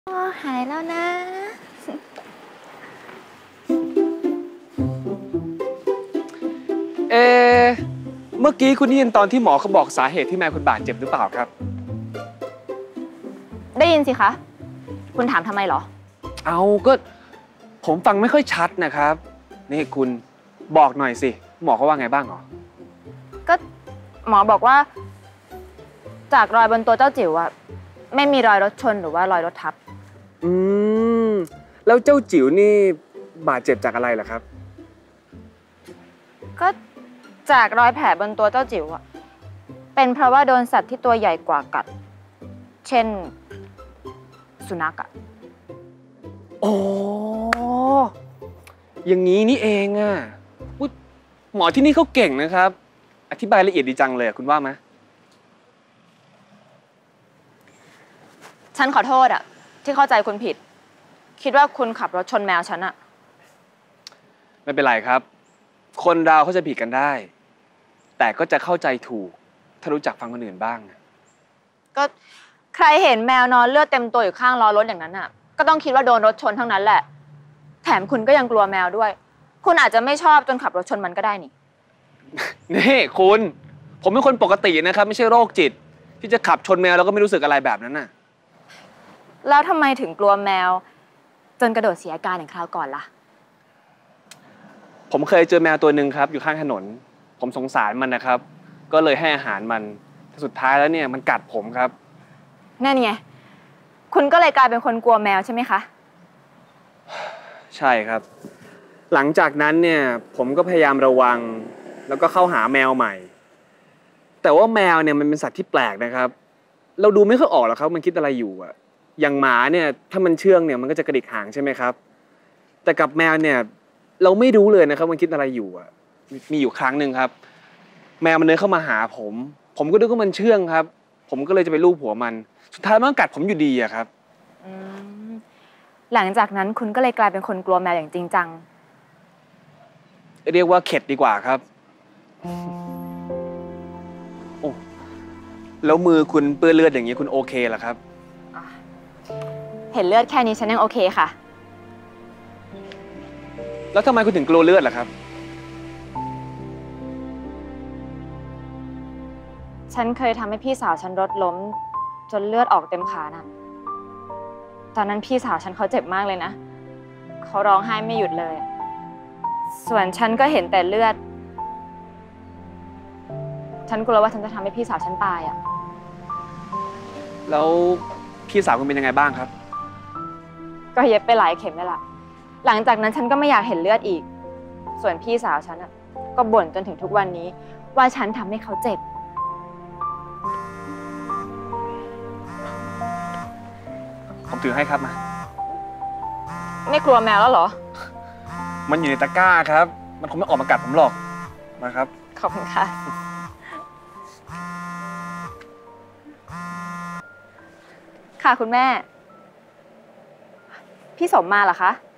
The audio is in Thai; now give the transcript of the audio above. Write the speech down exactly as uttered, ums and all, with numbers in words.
อ๋อหายแล้วนะเอเมื่อกี้คุณได้ยินตอนที่หมอเขาบอกสาเหตุที่แมวคุณบาดเจ็บหรือเปล่าครับได้ยินสิคะ คุณถามทำไมเหรอเอาก็ผมฟังไม่ค่อยชัดนะครับนี่คุณบอกหน่อยสิหมอเขาว่าไงบ้างหรอก็หมอบอกว่า จากรอยบนตัวเจ้าจิ๋วอะไม่มีรอยรถชนหรือว่ารอยรถทับอืมแล้วเจ้าจิ๋วนี่บาดเจ็บจากอะไรล่ะครับก็จากรอยแผลบนตัวเจ้าจิ๋วอะเป็นเพราะว่าโดนสัตว์ที่ตัวใหญ่กว่ากัด เช่น สุนัขอะอ๋ออย่างนี้นี่เองอ่ะหมอที่นี่เขาเก่งนะครับอธิบายละเอียดดีจังเลยคุณว่าไหมฉันขอโทษอะที่เข้าใจคุณผิด คิดว่าคุณขับรถชนแมวฉันอะไม่เป็นไรครับ คนเราเขาจะผิดกันได้ แต่ก็จะเข้าใจถูกถ้ารู้จักฟังคนอื่นบ้างก็ใครเห็นแมวนอนเลือดเต็มตัวอยู่ข้างล้อรถอย่างนั้นอ่ะก็ต้องคิดว่าโดนรถชนทั้งนั้นแหละแถมคุณก็ยังกลัวแมวด้วยคุณอาจจะไม่ชอบจนขับรถชนมันก็ได้นี่นี่คุณผมเป็นคนปกตินะครับไม่ใช่โรคจิตที่จะขับชนแมวแล้วก็ไม่รู้สึกอะไรแบบนั้นน่ะแล้วทำไมถึงกลัวแมวจนกระโดดเสียอาการอย่างคราวก่อนล่ะผมเคยเจอแมวตัวหนึ่งครับอยู่ข้างถนนผมสงสารมันนะครับก็เลยให้อาหารมันแต่สุดท้ายแล้วเนี่ยมันกัดผมครับนั่นไงคุณก็เลยกลายเป็นคนกลัวแมวใช่ไหมคะใช่ครับหลังจากนั้นเนี่ยผมก็พยายามระวังแล้วก็เข้าหาแมวใหม่แต่ว่าแมวเนี่ยมันเป็นสัตว์ที่แปลกนะครับเราดูไม่ค่อยออกหรอกครับมันคิดอะไรอยู่อะอย่างหมาเนี่ยถ้ามันเชื่องเนี่ยมันก็จะกระดิกหางใช่ไหมครับแต่กับแมวเนี่ยเราไม่รู้เลยนะครับมันคิดอะไรอยู่อะมีอยู่ครั้งหนึ่งครับแมวมันเดินเข้ามาหาผมผมก็นึกว่ามันเชื่องครับผมก็เลยจะไปลูบหัวมันสุดท้ายมันกัดผมอยู่ดีอะครับหลังจากนั้นคุณก็เลยกลายเป็นคนกลัวแมวอย่างจริงจังเรียกว่าเข็ดดีกว่าครับโอ้แล้วมือคุณเปื้อนเลือดอย่างนี้คุณโอเคเหรอครับเห็นเลือดแค่นี้ฉันยังโอเคค่ะแล้วทำไมคุณถึงกลัวเลือดล่ะครับฉันเคยทำให้พี่สาวฉันรถล้มจนเลือดออกเต็มขาน่ะตอนนั้นพี่สาวฉันเขาเจ็บมากเลยนะเขาร้องไห้ไม่หยุดเลยส่วนฉันก็เห็นแต่เลือดฉันกลัวว่าฉันจะทำให้พี่สาวฉันตายอ่ะแล้วพี่สาวคุณเป็นยังไงบ้างครับก็เย็บไปหลายเข็มเลยล่ะหลังจากนั้นฉันก็ไม่อยากเห็นเลือดอีกส่วนพี่สาวฉันอ่ะก็บ่นจนถึงทุกวันนี้ว่าฉันทำให้เขาเจ็บผมถือให้ครับมาไม่กลัวแมวแล้วเหรอมันอยู่ในตะกร้าครับมันคงไม่ออกมากัดผมหรอกมาครับขอบคุณค่ะค่ะคุณแม่พี่สมมาเหรอคะ